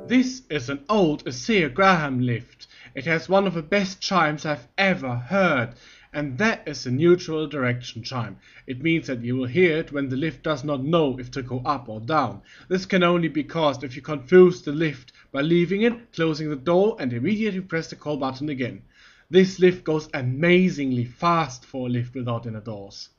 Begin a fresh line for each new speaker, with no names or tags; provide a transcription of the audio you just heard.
This is an old ASEA-Graham lift. It has one of the best chimes I've ever heard, and that is a neutral direction chime. It means that you will hear it when the lift does not know if to go up or down. This can only be caused if you confuse the lift by leaving it, closing the door, and immediately press the call button again. This lift goes amazingly fast for a lift without inner doors.